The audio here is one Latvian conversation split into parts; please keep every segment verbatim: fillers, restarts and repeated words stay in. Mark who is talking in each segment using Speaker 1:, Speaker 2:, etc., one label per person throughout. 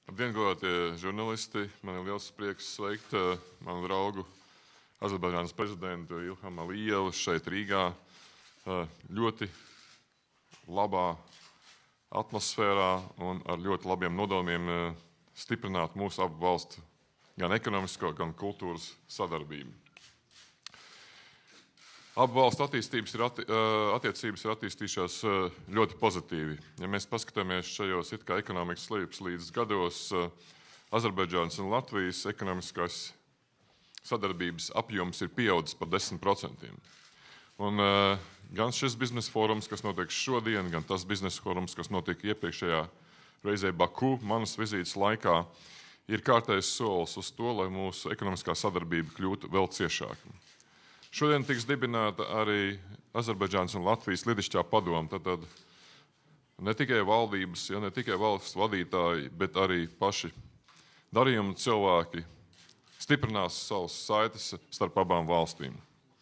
Speaker 1: Labdien, godātie žurnālisti! Man ir liels prieks sveikt manu draugu Azerbaidžānas prezidentu Ilhamu Alijevu šeit Rīgā. Ļoti labā atmosfērā un ar ļoti labiem nodomiem stiprināt mūsu abu valstu gan ekonomisko, gan kultūras sadarbību. Abu valstu attīstības ir atti, attiecības ir attīstījušās ļoti pozitīvi. Ja mēs paskatāmies šajos it kā ekonomikas lejupslīdes gados, Azerbaidžānas un Latvijas ekonomiskās sadarbības apjoms ir pieaudzis par desmit procentiem. Un gan šis biznesa fórums, kas notiek šodien, gan tas biznesa fórums, kas notiek iepriekšējā reizē Baku, manas vizītes laikā, ir kārtējs solis uz to, lai mūsu ekonomiskā sadarbība kļūtu vēl ciešāka. Šodien tiks dibināta arī Azerbaidžānas un Latvijas lidišķā padoma. Tātad ne tikai valdības, ja ne tikai valsts vadītāji, bet arī paši darījuma cilvēki stiprinās savas saites starp abām valstīm.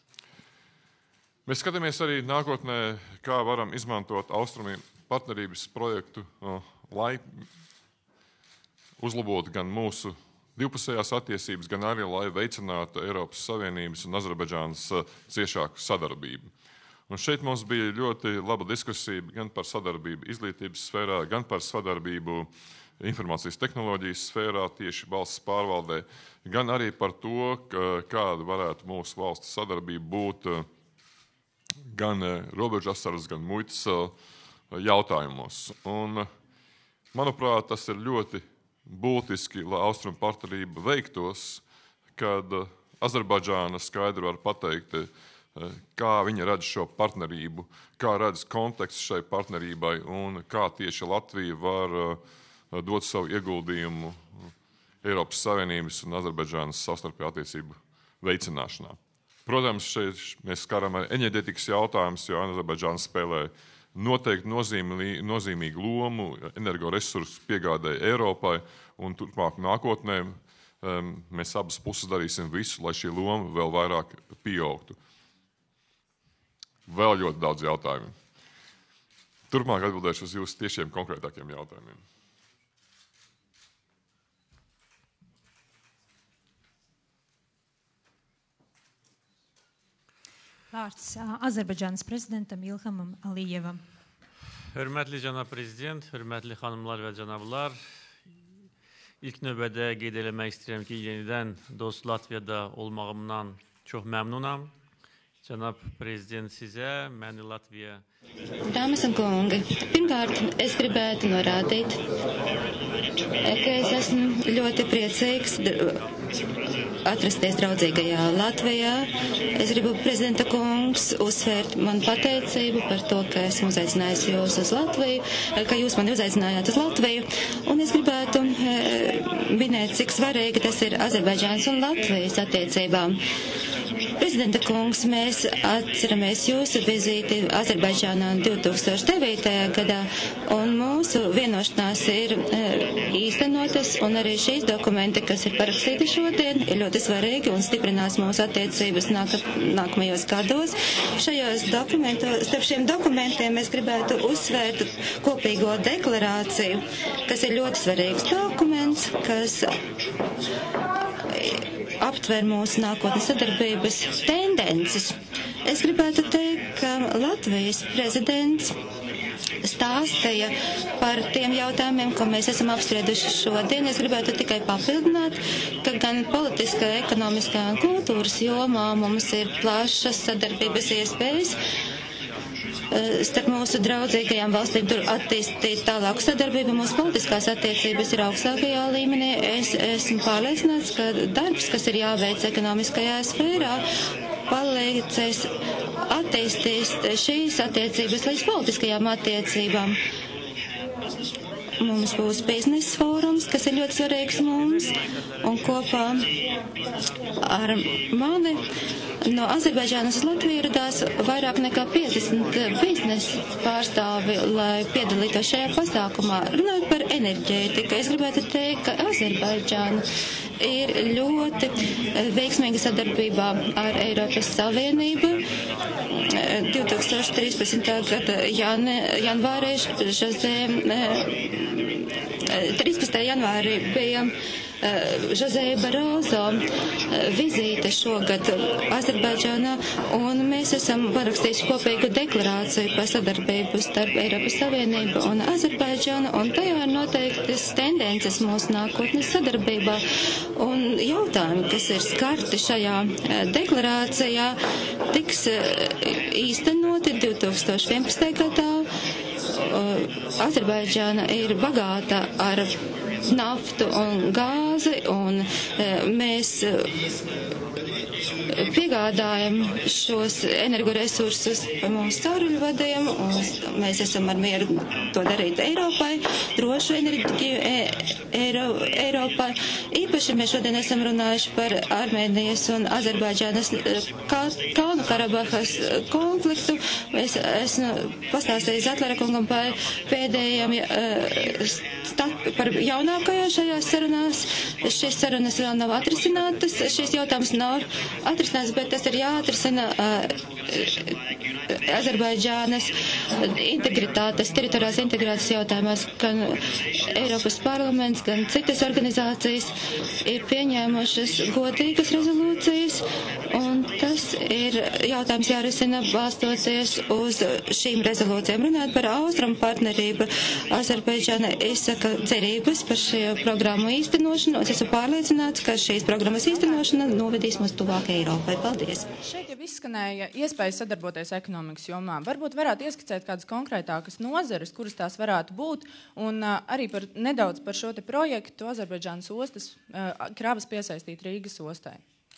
Speaker 1: Mēs skatāmies arī nākotnē, kā varam izmantot Austrumu partnerības projektu, lai uzlabotu gan mūsu divpusējās attiecības, gan arī, lai veicinātu Eiropas Savienības un Azerbaidžānas ciešāku sadarbību. Un šeit mums bija ļoti laba diskusija gan par sadarbību izglītības sfērā, gan par sadarbību informācijas tehnoloģijas sfērā, tieši valsts pārvaldē, gan arī par to, kāda varētu mūsu valsts sadarbība būt gan robežasardzes, gan muitas jautājumos. Un, manuprāt, tas ir ļoti būtiski, lai austrumu partnerība veiktos, kad Azerbaidžāna skaidri var pateikt, kā viņa redz šo partnerību, kā redz kontekstu šai partnerībai un kā tieši Latvija var dot savu ieguldījumu Eiropas Savienības un Azerbaidžānas savstarpēju attiecību veicināšanā. Protams, šeit mēs skaram arī enerģētikas jautājumus, jo Azerbaidžāna spēlē noteikti nozīmī, nozīmīgu lomu energoresursu piegādē Eiropai, un turpmāk nākotnē um, mēs abas puses darīsim visu, lai šī loma vēl vairāk pieaugtu. Vēl ļoti daudz jautājumu. Turpmāk atbildēšu uz jūsu tiešiem konkrētākiem jautājumiem.
Speaker 2: Vārds Azerbaidžānas prezidentam Ilhamam Alijevam.
Speaker 3: Hörmətli cənab prezident, hörmətli xanımlar və cənablar, ilk növbədə qeyd eləmək istəyirəm ki, yenidən dost Latviyada olmağımdan çox məmnunam. Cənab prezident sizə, məni Latvija.
Speaker 4: Dāmas un kungi, pirmkārt, es gribētu norādīt, ka es esmu ļoti priecīgs atrasties draudzīgajā Latvijā. Es gribu prezidenta kungs uzsvērt manu pateicību par to, ka esmu uzaicinājis jūs uz Latviju, ka jūs mani uzaicinājāt uz Latviju, un es gribētu e, minēt, cik svarīgi tas ir Azerbaidžānas un Latvijas attiecībām. Prezidenta kungs, mēs atceramies jūsu vizīti Azerbaidžānā divi tūkstoši devītajā gadā, un mūsu vienošanās ir e, īstenotas, un arī šīs dokumenti, kas ir parakstīti šodien, ir ļoti svarīgi un stiprinās mūsu attiecības nāk, nākamajos gados. Šajos dokumentos, starp šiem dokumentiem mēs gribētu uzsvērt kopīgo deklarāciju, kas ir ļoti svarīgs dokuments, kas aptver mūsu nākotnes sadarbības tendences. Es gribētu teikt, ka Latvijas prezidents stāstīja par tiem jautājumiem, ko mēs esam apsprieduši šodien. Es gribētu tikai papildināt, ka gan politiskā, ekonomiskā un kultūras jomā mums ir plašas sadarbības iespējas starp mūsu draudzīgajām valstīm, tur attīstīt tālāku sadarbību. Mūsu politiskās attiecības ir augstākajā līmenī. Es esmu pārliecināts, ka darbs, kas ir jāveic ekonomiskajā sfērā, palīdzēs attīstīt šīs attiecības līdz politiskajām attiecībām. Mums būs biznesa fórums, kas ir ļoti svarīgs mums, un kopā ar mani no Azerbaidžānas uz Latviju ieradās vairāk nekā piecdesmit biznesa pārstāvi, lai piedalītos šajā pasākumā. Runājot par enerģētiku, es gribētu teikt, ka Azerbaidžāna ir ļoti veiksmīga sadarbībā ar Eiropas Savienību. divi tūkstoši trīspadsmitā gada janvārī Žozē trīspadsmitajā janvārī bija José Barozo vizīte šogad Azerbaidžānā, un mēs esam parakstījuši kopīgu deklarāciju par sadarbību starp Eiropas Savienību un Azerbaidžānu, un tajā ir noteiktas tendences mūsu nākotnes sadarbībā. Un jautājumi, kas ir skarti šajā deklarācijā, tiks īstenoti divi tūkstoši vienpadsmitajā gadā. Azerbaidžāna ir bagāta ar naftu un gāzi, un mēs piegādājam šos energoresursus mūsu cauruļvadiem, un mēs esam ar mieru to darīt Eiropai, drošu enerģiju Eiro, Eiropai. Īpaši mēs šodien esam runājuši par Armēnijas un Azerbaidžānas Kalnu Karabahas konfliktu. Es esmu pastāstījis Zatlera kungam par pēdējiem par jaunākajām šajās sarunās. Šīs sarunas vēl nav atrisinātas, šīs jautājums nav atrisināts, bet tas ir jāatrisina Azerbaidžānas integritātes, teritoriālās integrācijas jautājumās. Gan Eiropas parlaments, gan citas organizācijas ir pieņēmušas godīgas rezolūcijas, un tas ir jautājums jārisina balstoties uz šīm rezolūcijām. Runāt par austrumu partnerību, Azerbaidžāna izsaka cerības par šo programmu īstenošanu. Es esmu pārliecināts, ka šīs programmas īstenošana novedīs mūs tuvāk Eiropai. Paldies!
Speaker 5: Šeit jau izskanēja iespējas sadarboties ekonomikas jomā. Varbūt varētu ieskicēt kādas konkrētākas nozares, kuras tās varētu būt, un uh, arī par, nedaudz par šo te projektu Azerbaidžānas ostas uh, kravas piesaistīt Rīgas ostai.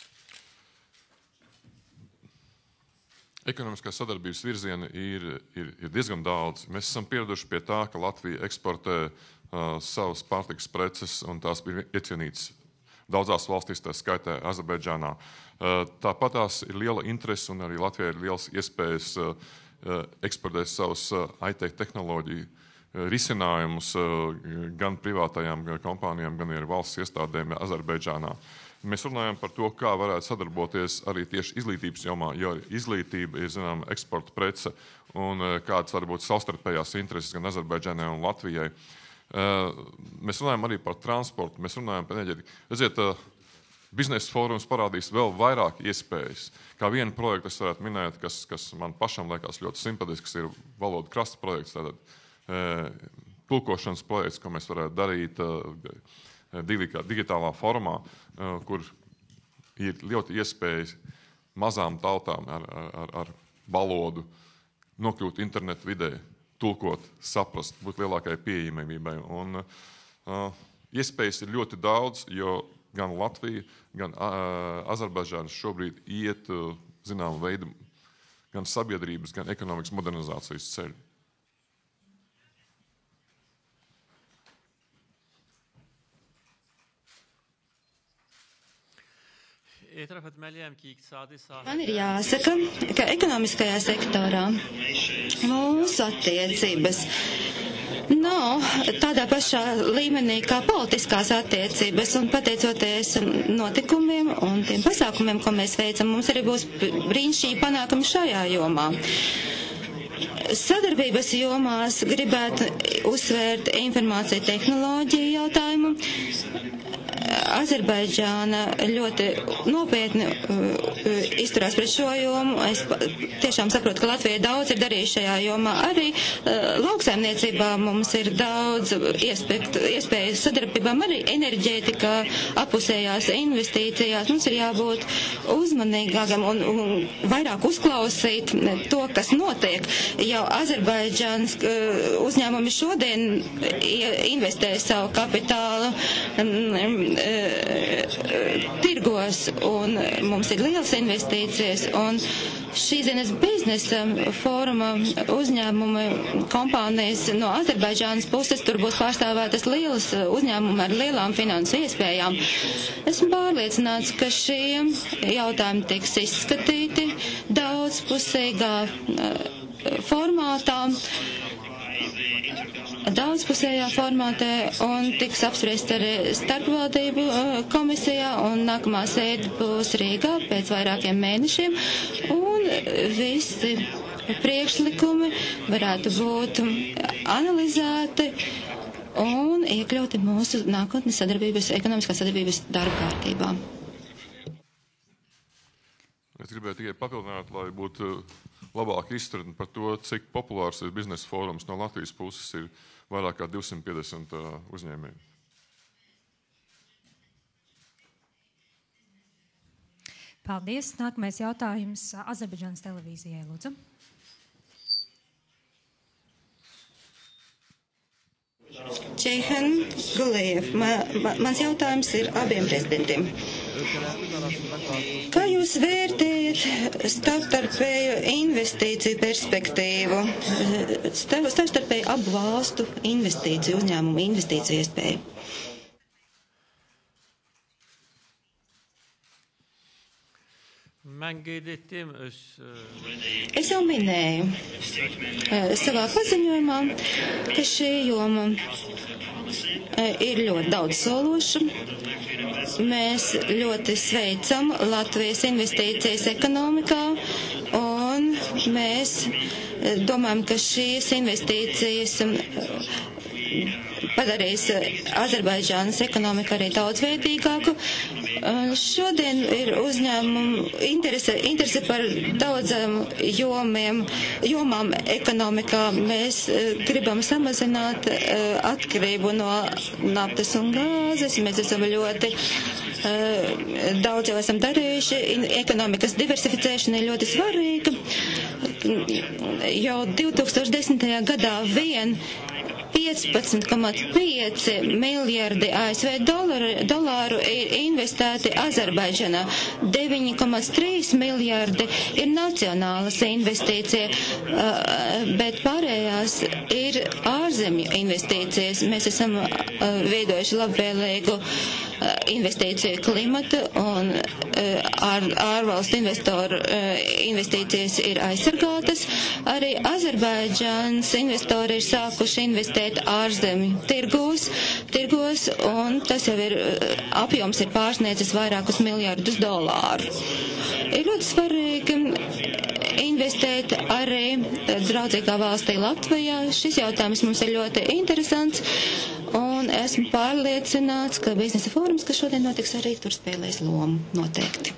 Speaker 1: Ekonomiskās sadarbības virzieni ir, ir, ir diezgan daudz. Mēs esam pieraduši pie tā, ka Latvija eksportē uh, savas pārtikas preces, un tās bija iecienītas daudzās valstīs, tā skaitā Azerbaidžānā. Uh, tāpat tās ir liela interese, un arī Latvijai ir liels iespējas uh, eksportēt savus uh, I T tehnoloģiju uh, risinājumus uh, gan privātajām kompānijām, gan arī valsts iestādēm Azerbaidžānā. Mēs runājam par to, kā varētu sadarboties arī tieši izglītības jomā, jo izglītība ir, zinām, eksporta prece, un kādas var būt savstarpējās intereses gan Azerbaidžānai un Latvijai. Mēs runājam arī par transportu, mēs runājam par enerģētiku. Redziet, biznesa fórums parādīs vēl vairāk iespējas. Kā vienu projektu es varētu minēt, kas, kas man pašam liekas ļoti simpatisks, ir valodu krasta projekts, tātad tulkošanas projekts, ko mēs varētu darīt digitālā formā, kur ir ļoti iespējas mazām tautām ar, ar, ar valodu nokļūt internetu vidē, tulkot, saprast, būt lielākai pieejamībai. Un uh, iespējas ir ļoti daudz, jo gan Latvija, gan uh, Azerbaidžāna šobrīd iet, uh, zinām, veidu gan sabiedrības, gan ekonomikas modernizācijas ceļu.
Speaker 4: Man ir jāsaka, ka ekonomiskajā sektorā mūsu attiecības nav tādā pašā līmenī kā politiskās attiecības, un pateicoties notikumiem un tiem pasākumiem, ko mēs veicam, mums arī būs brīnišķīgi panākumi šajā jomā. Sadarbības jomās gribētu uzsvērt informāciju tehnoloģiju jautājumu. Azerbaidžāna ļoti nopietni uh, izturās pret šo jomu. Es tiešām saprotu, ka Latvija daudz ir darījusi šajā jomā. Arī uh, lauksaimniecībā mums ir daudz iespēju sadarbībām, arī enerģētikā, apusējās investīcijās. Mums ir jābūt uzmanīgākam un, un vairāk uzklausīt to, kas notiek. Jau Azerbaidžānas uh, uzņēmumi šodien investē savu kapitālu um, tirgos, un mums ir lielas investīcijas, un šīs dienas biznesa fóruma uzņēmumi, kompānijas no Azerbaidžānas puses, tur būs pārstāvētas lielas uzņēmumi ar lielām finansu iespējām. Esmu pārliecināts, ka šie jautājumi tiks izskatīti daudzpusīgā formātā, daudzpusējā formātē, un tiks apspriest arī starpvaldību komisijā, un nākamā sēde būs Rīgā pēc vairākiem mēnešiem, un visi priekšlikumi varētu būt analizēti un iekļauti mūsu nākotnes sadarbības, ekonomiskās sadarbības darba kārtībā.
Speaker 1: Es gribēju tikai papildināt, lai būtu labāka izpratne par to, cik populārs ir biznesa fórums no Latvijas puses, ir vairāk kā divsimt piecdesmit uh, uzņēmēji.
Speaker 2: Paldies. Nākamais jautājums Azerbaidžānas televīzijai, lūdzu.
Speaker 6: Čeihan Gulējev, man, man, mans jautājums ir abiem prezidentiem. Kā jūs vērtējat starptarpēju investīciju perspektīvu, starptarpēju abu valstu investīciju, uzņēmumu investīciju iespēju?
Speaker 3: Mən qeyd etdim öz...
Speaker 6: Es jau minēju savā paziņojumā, ka šī joma ir ļoti daudz sološa. Mēs ļoti sveicam Latvijas investīcijas ekonomikā un mēs domājam, ka šīs investīcijas padarīs Azerbaidžānas ekonomiku arī daudzveidīgāku. Šodien ir uzņēmumu interese, interese par daudzām jomiem, jomām ekonomikā. Mēs gribam samazināt atkarību no naftas un gāzes. Mēs esam ļoti daudz jau esam darījuši. Ekonomikas diversificēšana ir ļoti svarīga. Jau divtūkstoš desmitajā gadā vien piecpadsmit komats pieci miljardi A S V dolāru, dolāru ir investēti Azerbaidžanā. deviņi komats trīs miljardi ir nacionālas investīcija, bet pārējās ir ārzemju investīcijas. Mēs esam veidojuši labvēlīgu investīciju klimatu un ār, ārvalstu investoru investīcijas ir aizsargātas. Arī Azerbaidžānas investori ir sākuši investēt ārzemju tirgos, tirgos, un tas jau ir, apjoms ir pārsniedzis vairākus miljardus dolāru. Ir ļoti svarīgi investēt arī draudzīgā valstī Latvijā. Šis jautājums mums ir ļoti interesants, un esmu pārliecināts, ka biznesa fórums, kas šodien notiks, arī tur spēlēs lomu noteikti.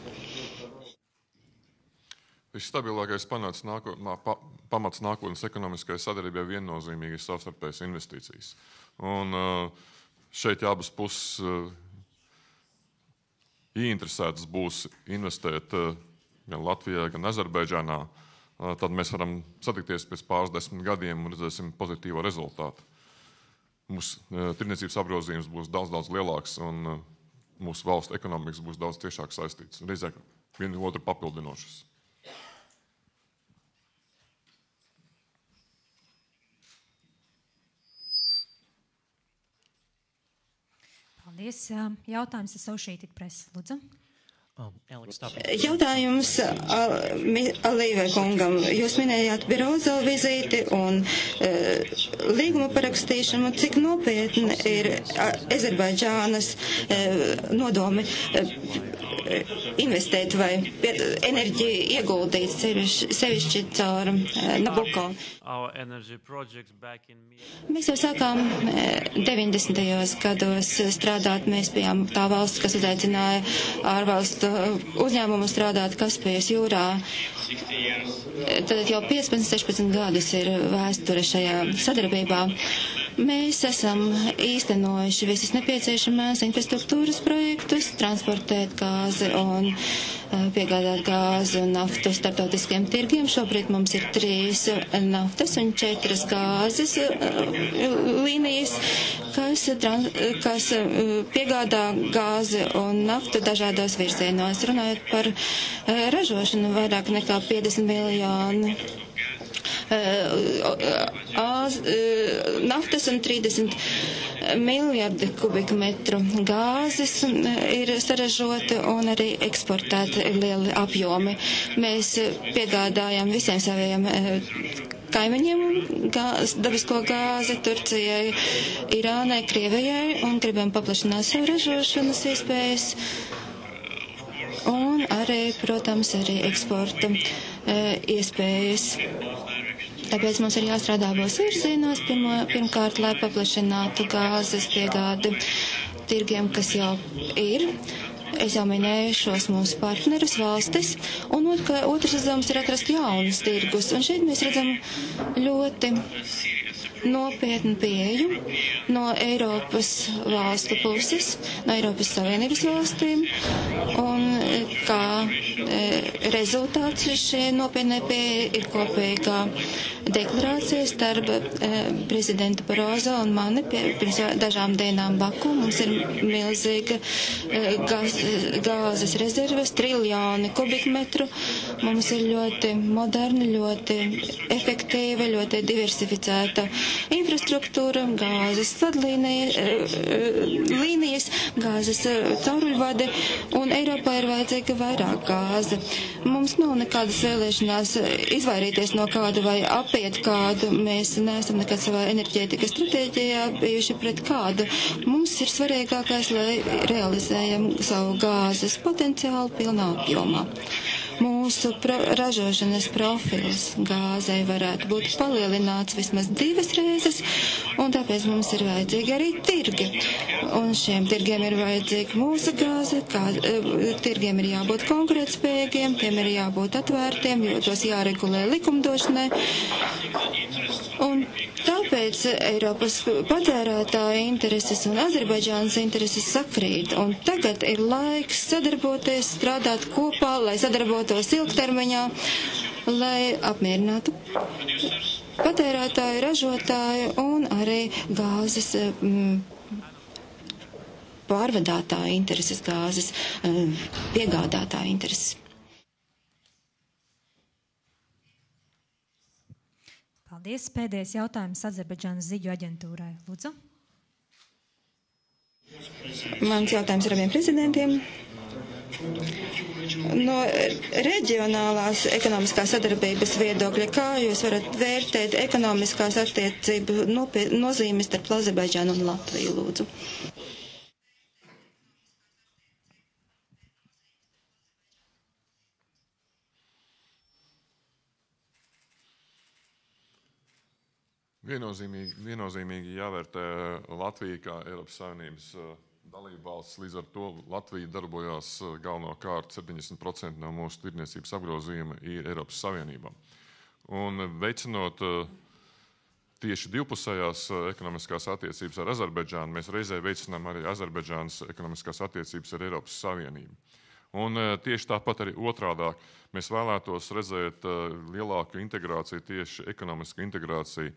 Speaker 1: Visstabilākais panāts nāko, nā, pa, pamats nākotnes ekonomiskai sadarbībai viennozīmīgi ir savstarpējas investīcijas. Un šeit abas puses ieinteresētas būs investēt gan Latvijā, gan Azerbaidžānā. Tad mēs varam satikties pēc pāris desmit gadiem un redzēsim pozitīvo rezultātu. Mūsu tirdzniecības apgrozījums būs daudz, daudz lielāks un mūsu valstu ekonomikas būs daudz tiešāk saistīts. Reizē vienu otru papildinošas.
Speaker 2: Paldies. Jautājums Associated Press, lūdzu.
Speaker 6: Jautājums Alīvai kungam. Jūs minējāt Birozo vizīti un uh, līguma parakstīšanu. Cik nopietni ir Azerbaidžānas uh, nodomi uh, investēt vai enerģiju ieguldīt sevišķi caur uh, Nabucco? Mēs jau sākām deviņdesmitajos gados strādāt. Mēs bijām tā valsts, kas uzaicināja ārvalstu uzņēmumu strādāt Kaspijas jūrā. Tad jau piecpadsmit, sešpadsmit gadus ir vēsture šajā sadarbībā. Mēs esam īstenojuši visas nepieciešamās infrastruktūras projektus, transportēt gāzi un piegādāt gāzi un naftu starptautiskiem tirgiem. Šobrīd mums ir trīs naftas un četras gāzes līnijas, kas, kas piegādā gāzi un naftu dažādos virzienos. Runājot par ražošanu, vairāk nekā piecdesmit miljoni naftas un trīsdesmit miljardi kubikmetru gāzes ir saražoti un arī eksportēti lieli apjomi. Mēs piegādājam visiem saviem kaimiņiem gāz, dabisko gāzi Turcijai, Irānai, Krievijai un gribam paplašināt savu ražošanas iespējas un arī, protams, arī eksporta iespējas. Tāpēc mums ir jāstrādā abos virzienos. Pirmo, pirmkārt, lai paplašinātu gāzes piegādi tirgiem, kas jau ir. Es jau minēju šos mūsu partnerus valstis, un otrā, otrs uzdevums ir atrast jaunus tirgus. Un šeit mēs redzam ļoti nopietnu pieeju no Eiropas valstu puses, no Eiropas Savienības valstīm, un kā e, rezultāts šie nopietnē pieeja ir kopīgā deklarācija starp e, prezidentu Barozo un mani pie, pirms dažām dienām Baku. Mums ir milzīga e, gāz, gāzes rezerves, triljoni kubikmetru. Mums ir ļoti moderna, ļoti efektīva, ļoti diversificēta infrastruktūra, gāzes vadlīnijas, gāzes cauruļvadi, un Eiropā ir vajadzīga vairāk gāze. Mums nav nekādas vēlēšanās izvairīties no kāda vai apiet kādu. Mēs neesam nekad savā enerģētikas stratēģijā bijuši pret kādu. Mums ir svarīgākais, lai realizējam savu gāzes potenciālu pilnā apjomā. Mūsu pro ražošanas profils gāzei varētu būt palielināts vismaz divas reizes, un tāpēc mums ir vajadzīgi arī tirgi. Un šiem tirgiem ir vajadzīga mūsu gāze, kā, tirgiem ir jābūt konkurētspējīgiem, tiem ir jābūt atvērtiem, jo tos jāregulē likumdošanai. Un tāpēc Eiropas patērētāja intereses un Azerbaidžānas intereses sakrīt. Un tagad ir laiks sadarboties, strādāt kopā, lai sadarbotos ilgtermiņā, lai apmierinātu patērētāju, ražotāju un arī gāzes mm, pārvadātāja intereses, gāzes mm, piegādātāja intereses.
Speaker 2: Paldies. Pēdējais jautājums Azerbaidžānas ziņu aģentūrai. Lūdzu.
Speaker 6: Mans jautājums ir abiem prezidentiem. No reģionālās ekonomiskās sadarbības viedokļa, kā jūs varat vērtēt ekonomiskās attiecību nozīmes starp Azerbaidžānu un Latviju, lūdzu?
Speaker 1: Viennozīmīgi, viennozīmīgi jāvērtē Latvija kā Eiropas Savienības dalība valsts. Līdz ar to Latvija darbojās galvenokārt septiņdesmit procenti no mūsu tirdzniecības apgrozījuma ir Eiropas Savienībā. Un veicinot tieši divpusējās ekonomiskās attiecības ar Azerbaidžānu, mēs reizē veicinām arī Azerbaidžānas ekonomiskās attiecības ar Eiropas Savienību. Un tieši tāpat arī otrādāk mēs vēlētos redzēt lielāku integrāciju, tieši ekonomisku integrāciju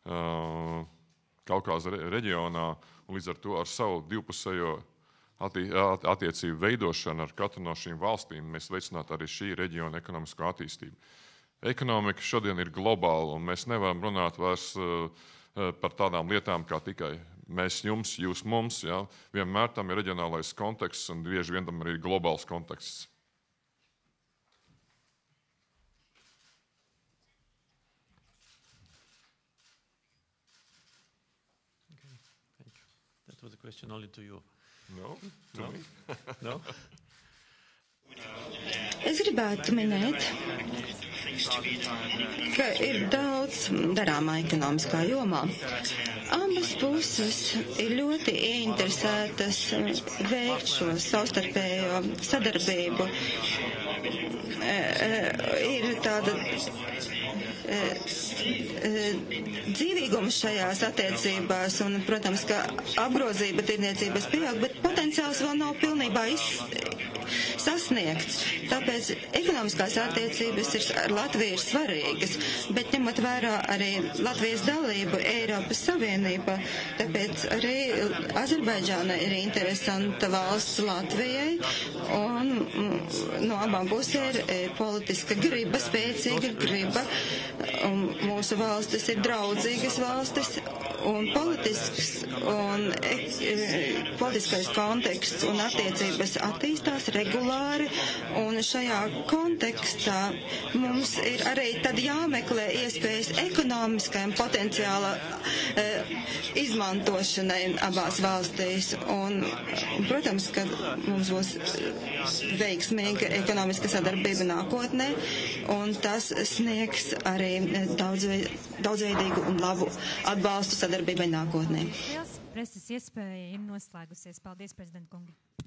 Speaker 1: Kaukāza reģionā, un līdz ar to ar savu divpusējo atti attiecību veidošanu ar katru no šīm valstīm mēs veicinātu arī šī reģiona ekonomisko attīstību. Ekonomika šodien ir globāla, un mēs nevaram runāt vairs par tādām lietām kā tikai mēs jums, jūs mums. Ja? Vienmēr tam ir reģionālais konteksts, un bieži vien tam ir globāls konteksts.
Speaker 3: That was a question only to you.
Speaker 1: No? To
Speaker 3: No?
Speaker 1: me?
Speaker 3: No?
Speaker 6: Es gribētu minēt, ka ir daudz darāmā ekonomiskā jomā. Abas puses ir ļoti ieinteresētas veikt šo savstarpējo sadarbību. E, e, ir tāda e, e, dzīvīgums šajās attiecībās, un, protams, ka apgrozība tirdzniecības pieaug, bet potenciāls vēl nav pilnībā izsniegts. Sasniegts. Tāpēc ekonomiskās attiecības ir, ar Latviju ir svarīgas, bet ņemot vērā arī Latvijas dalību Eiropas Savienībā, tāpēc arī Azerbaidžāna ir interesanta valsts Latvijai, un no abām pusēm ir politiska griba, spēcīga griba, un mūsu valstis ir draudzīgas valstis, un politisks un politiskais konteksts un attiecības attīstās regulāri, un šajā kontekstā mums ir arī tad jāmeklē iespējas ekonomiskajam potenciāla e, izmantošanai abās valstīs. Un, protams, ka mums būs veiksmīga ekonomiska sadarbība nākotnē, un tas sniegs arī daudzve, daudzveidīgu un labu atbalstu sadarbībai nākotnē.
Speaker 2: Preses iespēja ir noslēgusies. Paldies, prezidenta kungi.